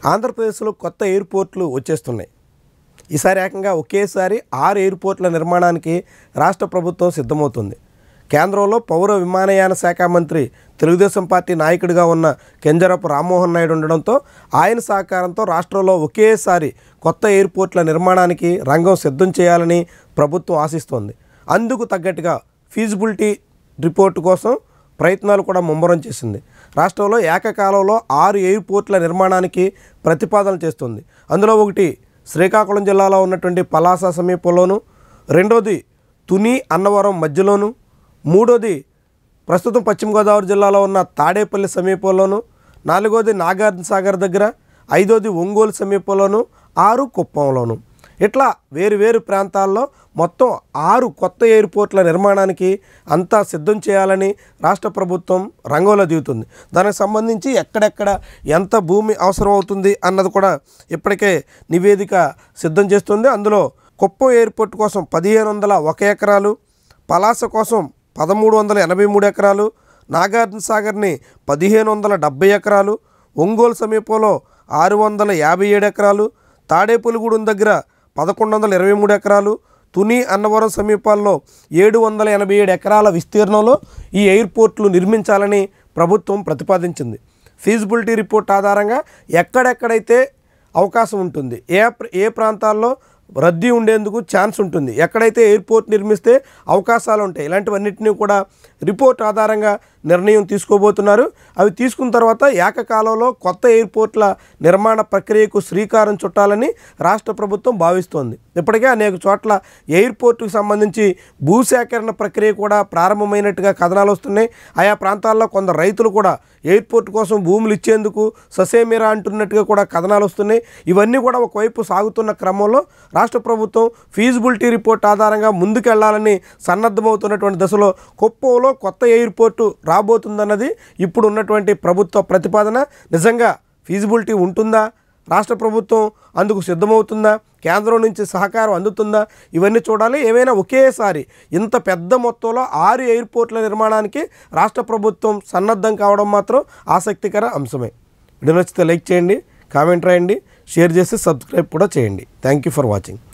ఆంధ్రప్రదేశ్లో కొత్త ఎయిర్పోర్ట్లు వచ్చేస్తున్నాయి. ఈసారి ఏకంగా ఒకేసారి 6 ఎయిర్పోర్ట్ల నిర్మాణానికి రాష్ట్ర ప్రభుత్వం సిద్ధమవుతుంది. కేంద్రంలో పౌర విమానయాన శాఖ మంత్రి తెలుగుదేశం పార్టీ నాయకుడిగా ఉన్న కింజరాపు రామ్మోహన్ నాయుడు ఉండడంతో ఆయన సహకారంతో రాష్ట్రంలో ఒకేసారి కొత్త ఎయిర్పోర్ట్ల నిర్మాణానికి రంగం సిద్ధం చేయాలని ప్రభుత్వం ఆశిస్తోంది. అందుకు తగ్గట్టుగా ఫీజిబిలిటీ రిపోర్టు కోసం ప్రయత్నాలు కూడా ముమ్మరం చేసింది. రాష్ట్రంలో ఏకకాలంలో 6 ఎయిర్పోర్ట్ల నిర్మాణానికి ప్రతిపాదన చేస్తుంది. అందులో ఒకటి శ్రీకాకుళం జిల్లాలో ఉన్నటువంటి పలాస సమీపంలోను, రెండోది తుని అన్నవరం మధ్యలోను, మూడోది ప్రస్తుతం పశ్చిమ గోదావరి జిల్లాలో ఉన్న తాడేపల్లి సమీపంలోను, నాలుగోది నాగార్జున సాగర్ దగ్గర, ఐదోది ఒంగోలు సమీపంలోను, 6 కుప్పంలోను. ఇట్లా వేరు ప్రాంతాల్లో మొత్తం 6 కొత్త ఎయిర్పోర్ట్ల నిర్మాణానికి అంతా సిద్ధం చేయాలని రాష్ట్ర ప్రభుత్వం రంగంలో దిగుతుంది. దానికి సంబంధించి ఎక్కడెక్కడ ఎంత భూమి అవసరం అవుతుంది అన్నది కూడా ఇప్పటికే నివేదిక సిద్ధం చేస్తుంది. అందులో కుప్పం ఎయిర్పోర్ట్ కోసం 1501 ఎకరాలు, పలాస కోసం 1383 ఎకరాలు, నాగార్జున సాగర్ని 1570 ఎకరాలు, ఒంగోలు సమీపంలో 657 ఎకరాలు, తాడేపల్లిగూడెం దగ్గర 1123 ఎకరాలు, తుని అన్నవరం సమీపాల్లో 787 ఎకరాల విస్తీర్ణంలో ఈ ఎయిర్పోర్ట్లు నిర్మించాలని ప్రభుత్వం ప్రతిపాదించింది. ఫీజిబిలిటీ రిపోర్ట్ ఆధారంగా ఎక్కడెక్కడైతే అవకాశం ఉంటుంది, ఏ ప్రాంతాల్లో రద్దీ ఉండేందుకు ఛాన్స్ ఉంటుంది, ఎక్కడైతే ఎయిర్పోర్ట్ నిర్మిస్తే అవకాశాలు ఉంటాయి, ఇలాంటివన్నింటినీ కూడా రిపోర్ట్ ఆధారంగా నిర్ణయం తీసుకోబోతున్నారు. అవి తీసుకున్న తర్వాత ఏకకాలంలో కొత్త ఎయిర్పోర్ట్ల నిర్మాణ ప్రక్రియకు శ్రీకారం చుట్టాలని రాష్ట్ర ప్రభుత్వం భావిస్తోంది. ఇప్పటికే అనేక చోట్ల ఎయిర్పోర్టుకు సంబంధించి భూసేకరణ ప్రక్రియ కూడా ప్రారంభమైనట్టుగా కథనాలు వస్తున్నాయి. ఆయా ప్రాంతాల్లో కొందరు రైతులు కూడా ఎయిర్పోర్ట్ కోసం భూములు ఇచ్చేందుకు ససేమిరా అంటున్నట్టుగా కూడా కథనాలు వస్తున్నాయి. ఇవన్నీ కూడా ఒకవైపు సాగుతున్న క్రమంలో రాష్ట్ర ప్రభుత్వం ఫీజిబిలిటీ రిపోర్ట్ ఆధారంగా ముందుకెళ్లాలని సన్నద్ధమవుతున్నటువంటి దశలో కుప్పంలో కొత్త ఎయిర్పోర్టు రాబోతుందన్నది ఇప్పుడు ఉన్నటువంటి ప్రభుత్వ ప్రతిపాదన. నిజంగా ఫీజిబిలిటీ ఉంటుందా, రాష్ట్ర ప్రభుత్వం అందుకు సిద్ధమవుతుందా, కేంద్రం నుంచి సహకారం అందుతుందా, ఇవన్నీ చూడాలి. ఏమైనా ఒకేసారి ఇంత పెద్ద మొత్తంలో 6 ఎయిర్పోర్ట్ల నిర్మాణానికి రాష్ట్ర ప్రభుత్వం సన్నద్ధం కావడం మాత్రం ఆసక్తికర అంశమే. వీడియో నచ్చితే లైక్ చేయండి, కామెంట్ రాయండి, షేర్ చేసి సబ్స్క్రైబ్ కూడా చేయండి. Thank you for watching.